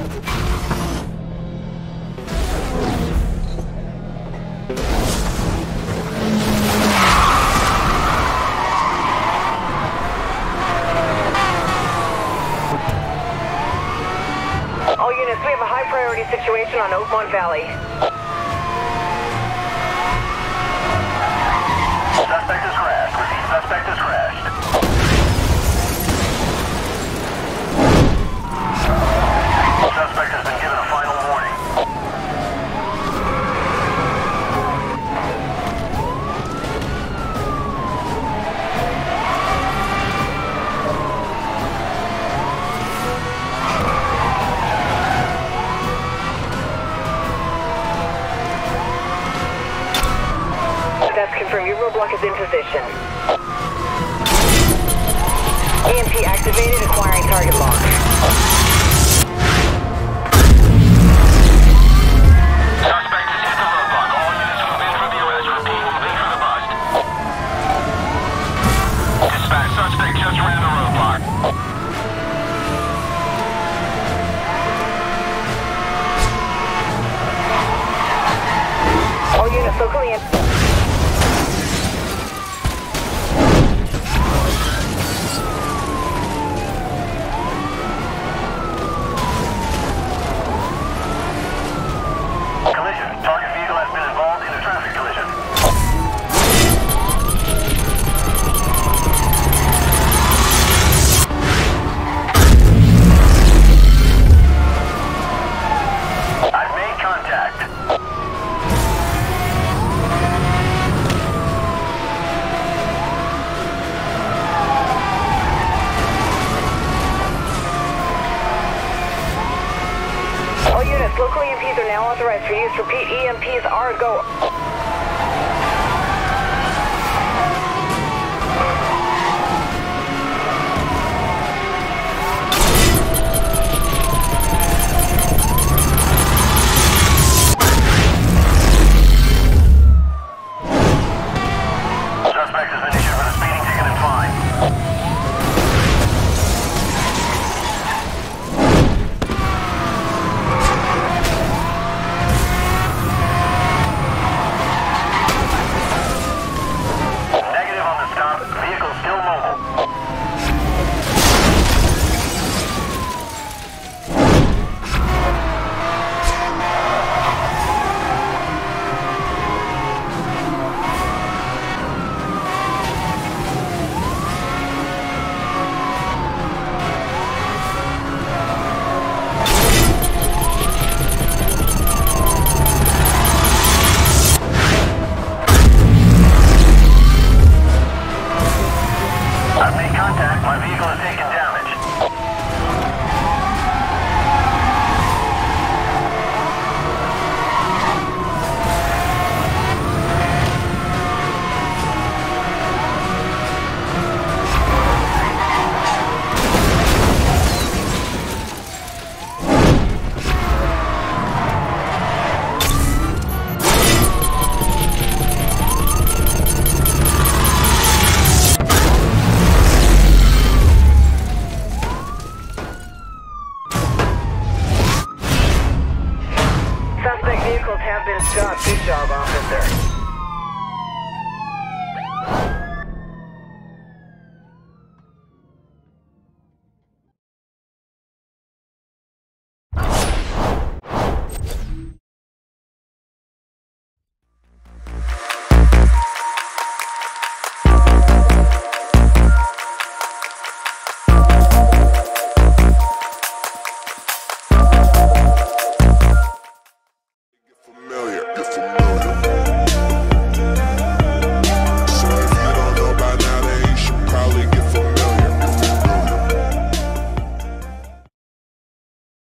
All units, we have a high priority situation on Oakmont Valley. Suspect has crashed. Repeat, suspect has crashed. Suspect has been given a final warning. That's confirmed. Your roadblock is in position. EMP activated, acquiring target lock. Suspect has hit the roadblock. All units move in for the arrest. Repeat, move in for the bust. Dispatch, suspect just ran the roadblock. All units locally in. Collision. Target vehicle has been involved in a traffic collision. I've made contact. All units, local EMPs are now authorized for use. Repeat, EMPs are a go. Suspect has been issued with a speeding ticket and fine. Negative on the stop. Vehicle still mobile. I've made contact. My vehicle has taken damage. Suspect vehicles have been stopped. Good job, officer.